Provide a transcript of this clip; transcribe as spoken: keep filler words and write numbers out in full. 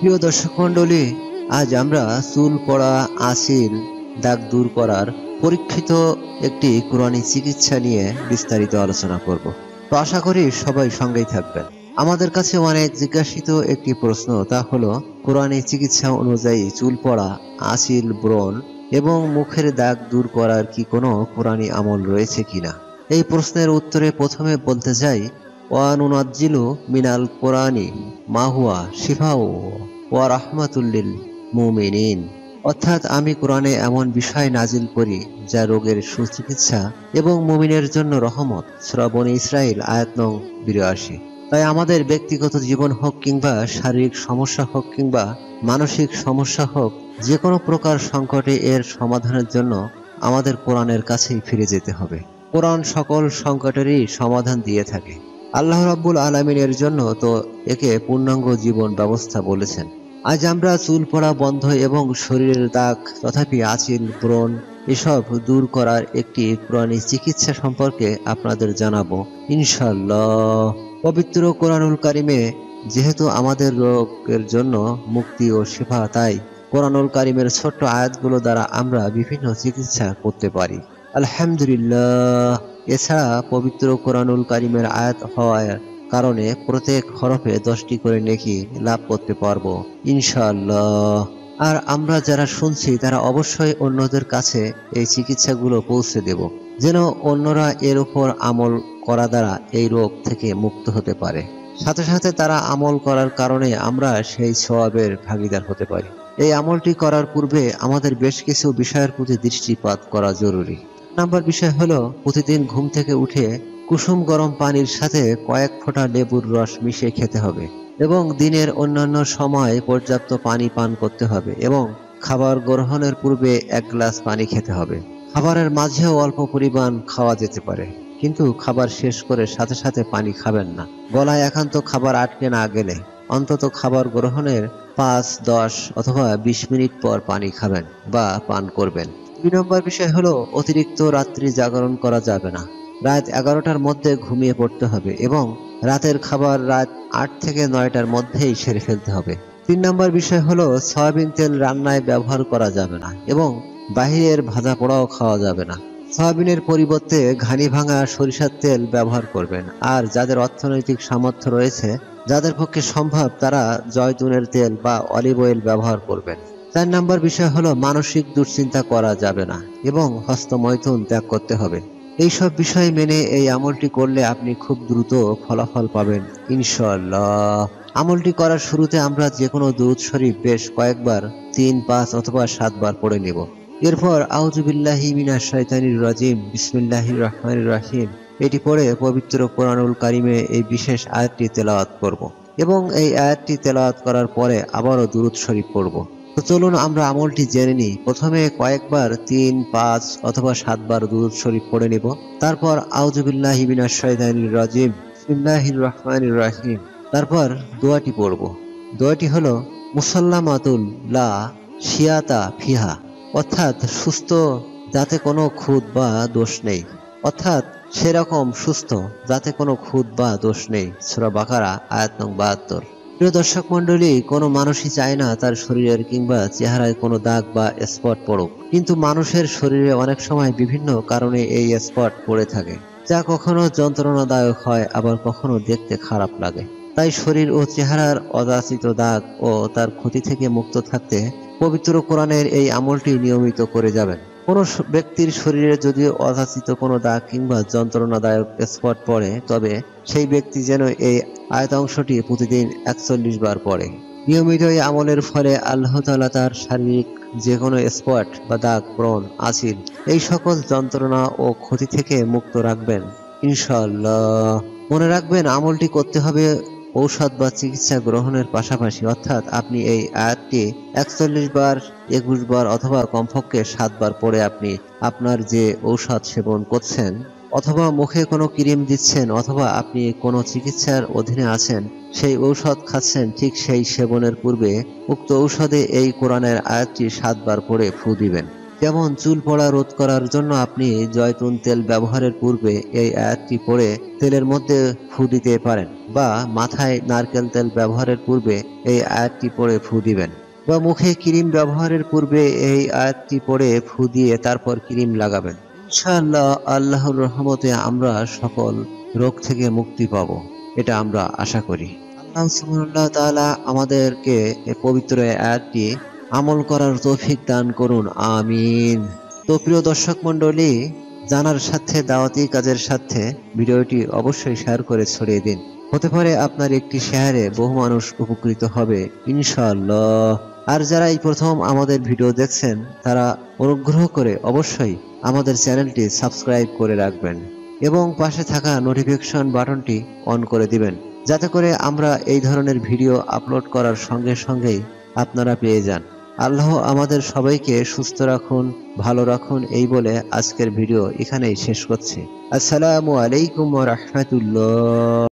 প্রিয় দর্শক মণ্ডলী, আজ আমরা চুল পড়া, আঁচিল, দাগ দূর করার পরীক্ষিত একটি কোরআনী চিকিৎসা নিয়ে বিস্তারিত আলোচনা করব। তো আশা করি সবাই সঙ্গেই থাকবেন। আমাদের কাছে অনেক জিজ্ঞাসিত একটি প্রশ্ন, তা হলো কোরআনী চিকিৎসা অনুযায়ী চুল পড়া, আঁচিল, ব্রণ এবং মুখের দাগ দূর করার কি কোনো কোরআনী আমল রয়েছে কিনা। এই প্রশ্নের উত্তরে প্রথমে বলতে চাই, ওয়ানুনাজ্জিলু মিনাল কোরআনি মা হুয়া শিফাউ ওয়া রাহমাতুল লিল মুমিনিন, অর্থাৎ আমি কোরআনে এমন বিষয় নাজিল করি যা রোগের সুচিকিৎসা এবং মুমিনের জন্য রহমত। সূরা বনী ইসরাইল আয়াত নং বিরাশি। তাই আমাদের ব্যক্তিগত জীবন হোক কিংবা শারীরিক সমস্যা হোক কিংবা মানসিক সমস্যা হোক, যে কোনো প্রকার সংকটে এর সমাধানের জন্য আমাদের কোরআনের কাছেই ফিরে যেতে হবে। কোরআন সকল সংকটেরই সমাধান দিয়ে থাকে। আল্লাহ রাব্বুল আলামিনের জন্য তো একে পূর্ণাঙ্গ জীবন ব্যবস্থা বলেছেন। আজ আমরা চুল পড়া বন্ধ এবং শরীরের দাগ তথাপি আঁচিল, ব্রণ এসব দূর করার একটি কোরআনী চিকিৎসা সম্পর্কে আপনাদের জানাবো ইনশাআল্লাহ। পবিত্র কোরআনুল কারিমে যেহেতু আমাদের রোগের জন্য মুক্তি ও শিফা, তাই কোরআনুল কারিমের ছোট্ট আয়াতগুলো দ্বারা আমরা বিভিন্ন চিকিৎসা করতে পারি আলহামদুলিল্লাহ। এছাড়া পবিত্র কোরআনুল কারিমের আয়াত হওয়ার কারণে প্রত্যেক হরফে দশটি করে নেকি লাভ করতে পারবো ইনশাআল্লাহ। আর আমরা যারা শুনছি তারা অবশ্যই অন্যদের কাছে এই চিকিৎসাগুলো পৌঁছে দেব, যেন অন্যরা এর উপর আমল করা দ্বারা এই রোগ থেকে মুক্ত হতে পারে। সাথে সাথে তারা আমল করার কারণে আমরা সেই সওয়াবের ভাগীদার হতে পারি। এই আমলটি করার পূর্বে আমাদের বেশ কিছু বিষয়ের প্রতি দৃষ্টিপাত করা জরুরি। নাম্বার বিষয় হলো, প্রতিদিন ঘুম থেকে উঠে কুসুম গরম পানির সাথে কয়েক ফোঁটা লেবুর রস মিশিয়ে খেতে হবে এবং দিনের অন্যান্য সময় পর্যাপ্ত পানি পান করতে হবে এবং খাবার গ্রহণের পূর্বে এক গ্লাস পানি খেতে হবে। খাবারের মাঝেও অল্প পরিমাণ খাওয়া যেতে পারে, কিন্তু খাবার শেষ করে সাথে সাথে পানি খাবেন না। গলায় একান্ত খাবার আটকে না গেলে অন্তত খাবার গ্রহণের পাঁচ, দশ অথবা বিশ মিনিট পর পানি খাবেন বা পান করবেন। দুই নম্বর বিষয় হলো, অতিরিক্ত রাত্রি জাগরণ করা যাবে না। রাত এগারোটার মধ্যে ঘুমিয়ে পড়তে হবে এবং রাতের খাবার রাত আট থেকে নয়টার মধ্যেই সেরে ফেলতে হবে। তিন নম্বর বিষয় হলো, সয়াবিন তেল রান্নায় ব্যবহার করা যাবে না এবং বাহিরের ভাজা পোড়াও খাওয়া যাবে না। সয়াবিনের পরিবর্তে ঘানি ভাঙা সরিষার তেল ব্যবহার করবেন। আর যাদের অর্থনৈতিক সামর্থ্য রয়েছে, যাদের পক্ষে সম্ভব, তারা জয়তুনের তেল বা অলিভ অয়েল ব্যবহার করবেন। চার নম্বর বিষয় হলো, মানসিক দুশ্চিন্তা করা যাবে না এবং হস্তমৈথুন ত্যাগ করতে হবে। এইসব বিষয় মেনে এই আমলটি করলে আপনি খুব দ্রুত ফলাফল পাবেন ইনশাআল্লাহ। আমলটি করার শুরুতে আমরা যে কোনো দুরূদ শরীফ বেশ কয়েকবার তিন, পাঁচ অথবা সাতবার পড়ে নেব। এরপর আউযু বিল্লাহি মিনাশ শাইতানির রাজিম বিসমিল্লাহির রহমানির রহিম এটি পড়ে পবিত্র কোরআনুল কারিমে এই বিশেষ আয়াতটি তেলাওয়াত করব এবং এই আয়াতটি তেলাওয়াত করার পরে আবারও দুরূদ শরীফ পড়ব। তো চলুন আমরা আমলটি জেনে নিই। প্রথমে কয়েকবার তিন, পাঁচ অথবা সাতবার দুরূদ শরীফ পড়ে নেব। তারপর আউযু বিল্লাহি মিনাশ শাইতানির রাজিম বিসমিল্লাহির রহমানির রহিম, তারপর দোয়াটি পড়ব। দোয়াটি হলো, মুসাল্লামাতুল লা শিয়াতা ফিহা, অর্থাৎ সুস্থ, যাতে কোনো খুঁত বা দোষ নেই, অর্থাৎ সেরকম সুস্থ যাতে কোনো খুঁত বা দোষ নেই। সূরা বাকারা আয়াত নং বাহাত্তর। প্রিয় দর্শক মন্ডলী, কোনো মানুষই চায় না তার শরীরের কিংবা চেহারায় কোনো দাগ বা স্পট পড়ুক, কিন্তু মানুষের শরীরে অনেক সময় বিভিন্ন কারণে এই স্পট পড়ে থাকে, যা কখনো যন্ত্রণাদায়ক হয়, আবার কখনো দেখতে খারাপ লাগে। তাই শরীর ও চেহারার অযাচিত দাগ ও তার ক্ষতি থেকে মুক্ত থাকতে পবিত্র কোরআনের এই আমলটি নিয়মিত করে যাবেন। কোনো ব্যক্তির শরীরে যদি অযাচিত কোনো দাগ কিংবা যন্ত্রণাদায়ক স্পট পড়ে, তবে সেই ব্যক্তি যেন এই আয়াতাংশটি প্রতিদিন একচল্লিশ বার পড়ে। নিয়মিত এই আমলের ফলে আল্লাহ তাআলা তার শারীরিক যে কোনো স্পট বা দাগ, ব্রণ, আঁচিল এই সকল যন্ত্রণা ও ক্ষতি থেকে মুক্ত রাখবেন ইনশাআল্লাহ। মনে রাখবেন, আমলটি করতে হবে ঔষধ বা চিকিৎসা গ্রহণের পাশাপাশি, অর্থাৎ আপনি এই আয়াতটি একচল্লিশ বার, একুশ বার অথবা কমপক্ষে সাত বার পড়ে আপনি আপনার যে ঔষধ সেবন করছেন অথবা মুখে কোনো ক্রিম দিচ্ছেন অথবা আপনি কোনো চিকিৎসার অধীনে আছেন, সেই ঔষধ খাচ্ছেন, ঠিক সেই সেবনের পূর্বে উক্ত ঔষধে এই কোরআনের আয়াতটি সাতবার পড়ে ফু দিবেন। যেমন চুল পড়া রোধ করার জন্য আপনি জয়তুন তেল ব্যবহারের পূর্বে এই আয়াতটি পড়ে তেলের মধ্যে ফু দিতে পারেন, বা মাথায় নারকেল তেল ব্যবহারের পূর্বে এই আয়াতটি পড়ে ফু দিবেন, বা মুখে ক্রিম ব্যবহারের পূর্বে এই আয়াতটি পড়ে ফু দিয়ে তারপর ক্রিম লাগাবেন। ইনশাআল্লাহ আল্লাহর রহমতে আমরা সকল রোগ থেকে মুক্তি পাব, এটা আমরা আশা করি। আল্লাহ সুবহানাহু ওয়া তাআলা আমাদেরকে এই পবিত্র আয়াতটি আমল করার তৌফিক দান করুন, আমিন। তো প্রিয় দর্শক মণ্ডলী, জানার সাথে দাওয়াতি কাজের সাথে ভিডিওটি অবশ্যই শেয়ার করে ছড়িয়ে দিন। হতে পারে আপনার একটি শেয়ারে বহু মানুষ উপকৃত হবে ইনশাআল্লাহ। আর যারা এই প্রথম আমাদের ভিডিও দেখছেন তারা অনুগ্রহ করে অবশ্যই আমাদের চ্যানেলটি সাবস্ক্রাইব করে রাখবেন এবং পাশে থাকা নোটিফিকেশন বাটনটি অন করে দিবেন, যাতে করে আমরা এই ধরনের ভিডিও আপলোড করার সঙ্গে সঙ্গেই আপনারা পেয়ে যান। আল্লাহ আমাদের সবাইকে সুস্থ রাখুন, ভালো রাখুন, এই বলে আজকের ভিডিও এখানেই শেষ করছি। আসসালামু আলাইকুম ওয়া রাহমাতুল্লাহ।